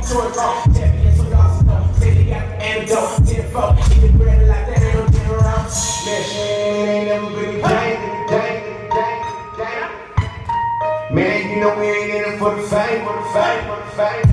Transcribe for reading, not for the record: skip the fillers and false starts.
short talk. Champion, so y'all know. Say they got the antidote. 10-4, even bread like that, ain't no dinner around. Man, ain't never been a gang. Man, you know we ain't in it for the fame,